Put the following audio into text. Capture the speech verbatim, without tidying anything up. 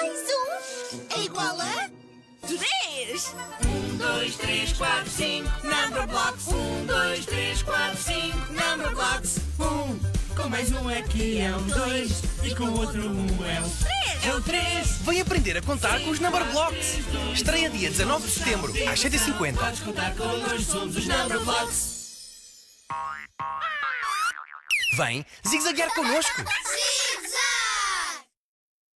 mais um é igual a... Três! Um, dois, três, quatro, cinco, number blocks. Um, dois, três, quatro, cinco, number blocks. Um, com mais um aqui é um dois, e com o outro um é um três. É o três. Vem aprender a contar com os Number Blocks. Estreia dia dezanove de setembro, às sete e cinquenta. Podes contar connosco, somos os number blocks. Vem zigzaguear connosco. Sim!